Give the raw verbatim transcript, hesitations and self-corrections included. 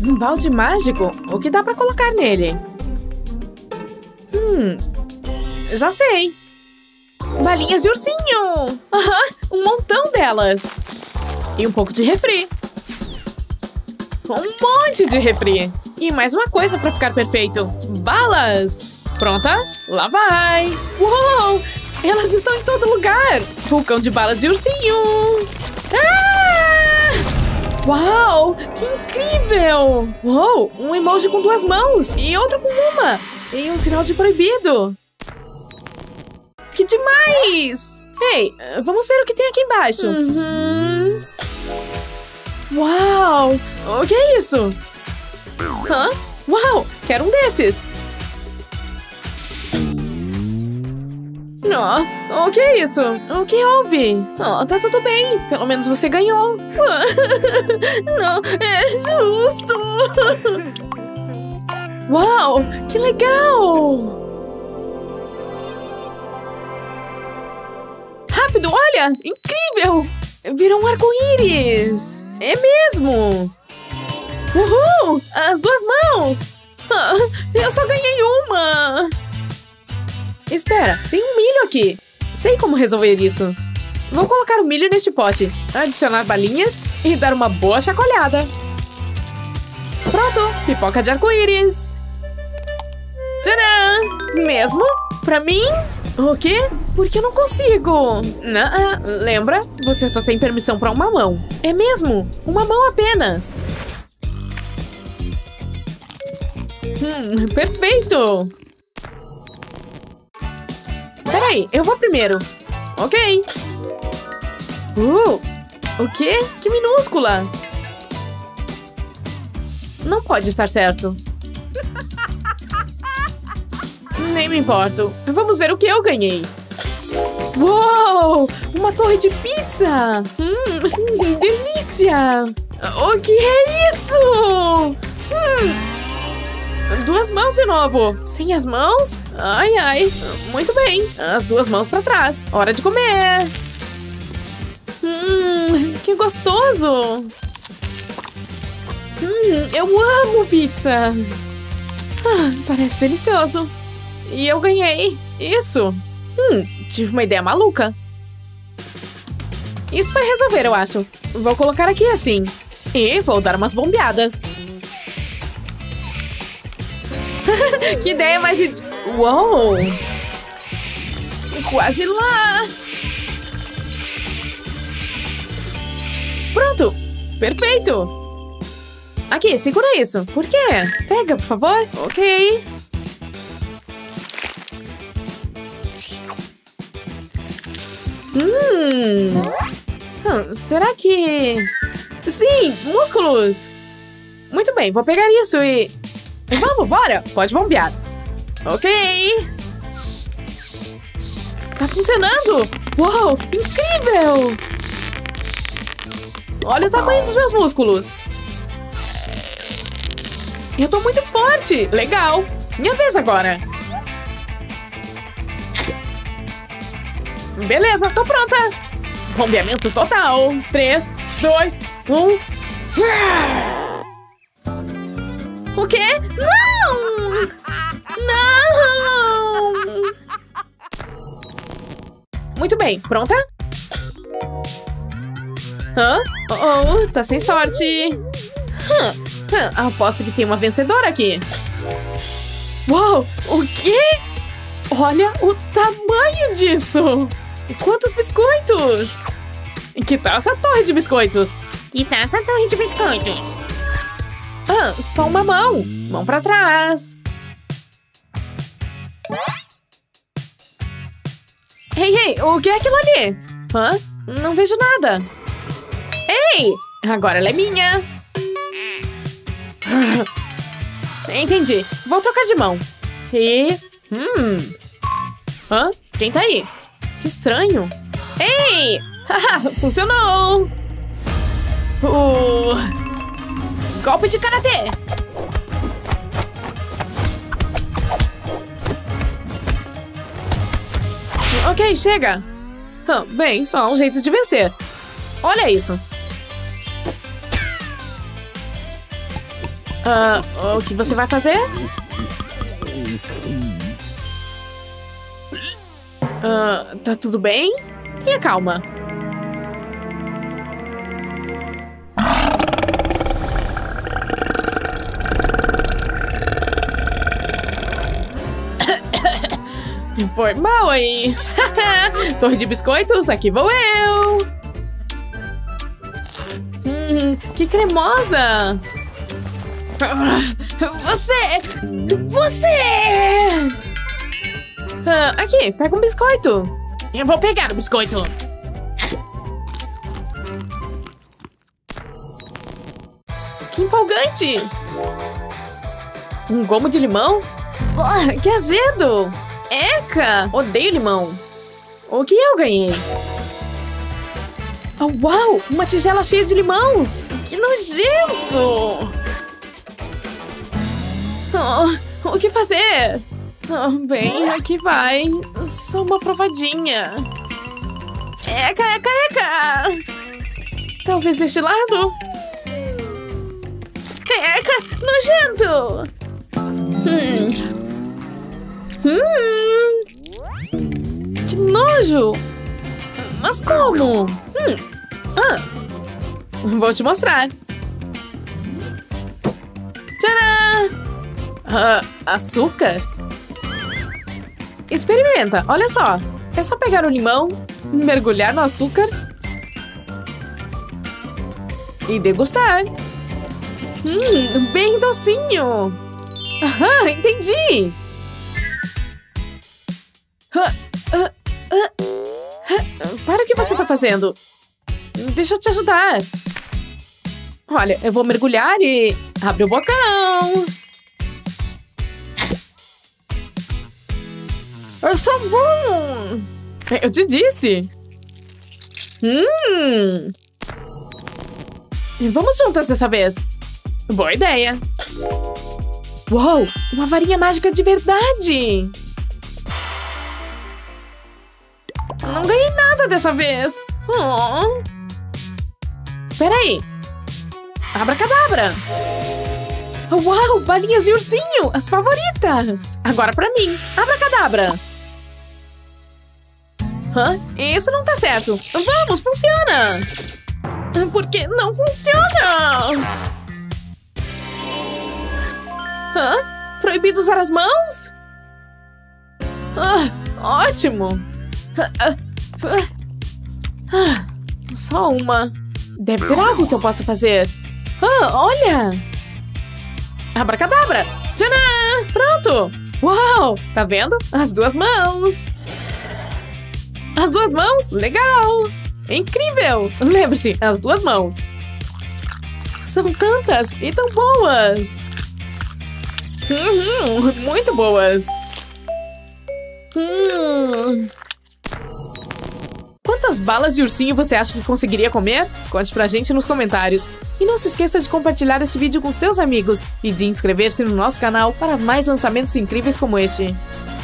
Um balde mágico? O que dá pra colocar nele? Hum... Já sei! Balinhas de ursinho! Aham, um montão delas! E um pouco de refri. Um monte de refri. E mais uma coisa pra ficar perfeito. Balas! Pronta? Lá vai! Uou! Elas estão em todo lugar! Vulcão de balas de ursinho! Ah! Uau! Que incrível! Uou! Um emoji com duas mãos! E outro com uma! E um sinal de proibido! Que demais! Ei, vamos ver o que tem aqui embaixo. Uhum. Uau! O que é isso? Hã? Uau! Quero um desses! Oh, o que é isso? O que houve? Oh, tá tudo bem. Pelo menos você ganhou. Não, é justo. Uau, que legal! Rápido, olha! Incrível! Virou um arco-íris! É mesmo! Uhul! As duas mãos! Ah, eu só ganhei uma! Espera, tem um milho aqui! Sei como resolver isso! Vou colocar o milho neste pote, adicionar balinhas e dar uma boa chacoalhada! Pronto! Pipoca de arco-íris! Tcharam! Mesmo? Pra mim? O quê? Por que eu não consigo? Não, lembra? Você só tem permissão pra uma mão. É mesmo? Uma mão apenas. Hum, perfeito! Peraí, eu vou primeiro. Ok. Uh, o quê? Que minúscula! Não pode estar certo. Nem me importo. Vamos ver o que eu ganhei. Uou! Uma torre de pizza! Hum, delícia! O que é isso? Hum. Duas mãos de novo. Sem as mãos? Ai, ai. Muito bem. As duas mãos pra trás. Hora de comer. Hum, que gostoso. Hum, eu amo pizza. Ah, parece delicioso. E eu ganhei. Isso. Hum, tive uma ideia maluca. Isso vai resolver, eu acho. Vou colocar aqui assim. E vou dar umas bombeadas. Que ideia mais... Uou! Quase lá! Pronto! Perfeito! Aqui, segura isso. Por quê? Pega, por favor. Ok. Hum... hum será que... Sim! Músculos! Muito bem, vou pegar isso e... Vamos, bora! Pode bombear. Ok. Tá funcionando! Uau! Incrível! Olha o tamanho dos meus músculos. Eu tô muito forte! Legal! Minha vez agora. Beleza, tô pronta! Bombeamento total! três, dois, um... O quê? Não! Não! Muito bem, pronta? Hã? Oh, tá sem sorte. Hum, hum, aposto que tem uma vencedora aqui. Uau! O quê? Olha o tamanho disso! Quantos biscoitos! Que tal essa torre de biscoitos? Que tal essa torre de biscoitos? Ah, só uma mão. Mão pra trás. Ei, ei, o que é aquilo ali? Hã? Não vejo nada. Ei! Agora ela é minha. Entendi. Vou trocar de mão. E... Hum... Hã? Quem tá aí? Que estranho. Ei! Haha, funcionou! Uh... Golpe de karatê! Ok, chega! Hum, bem, só há um jeito de vencer. Olha isso! Ah, o que você vai fazer? Ah, tá tudo bem? Tenha calma. Foi mal aí. Torre de biscoitos, aqui vou eu. Hum, que cremosa. Você! Você! Ah, aqui, pega um biscoito. Eu vou pegar o biscoito. Que empolgante! Um gomo de limão? Oh, que azedo! Eca! Odeio limão. O que eu ganhei? Oh, uau! Uma tigela cheia de limões! Que nojento! Oh, o que fazer? Oh, bem, aqui vai. Só uma provadinha. Eca, eca, eca! Talvez deste lado? Eca, nojento! Hum. Hum. Que nojo! Mas como? Hum. Ah. Vou te mostrar. Tcharam! Ah, açúcar? Experimenta, olha só. É só pegar o limão, mergulhar no açúcar e degustar. Hum, bem docinho. Aham, entendi. Ah, ah, ah, ah. Para o que você tá fazendo. Deixa eu te ajudar. Olha, eu vou mergulhar e... Abre o bocão. É só bom. Eu te disse. Hum. Vamos juntas dessa vez. Boa ideia. Uou, uma varinha mágica de verdade. Não ganhei nada dessa vez. Oh. Peraí. Abracadabra. Uau, balinhas de ursinho, as favoritas. Agora pra mim. Abracadabra. Hã? Isso não tá certo. Vamos, funciona. Por que não funciona? Hã? Proibido usar as mãos? Ah, ótimo. Ah, ah, ah, só uma. Deve ter algo que eu possa fazer. Ah, olha! Abracadabra! Tcharam! Pronto! Uau! Tá vendo? As duas mãos! As duas mãos? Legal! Incrível! Lembre-se, as duas mãos. São tantas e tão boas! Uhum, muito boas! Hum. Quantas balas de ursinho você acha que conseguiria comer? Conte pra gente nos comentários. E não se esqueça de compartilhar esse vídeo com seus amigos e de inscrever-se no nosso canal para mais lançamentos incríveis como este.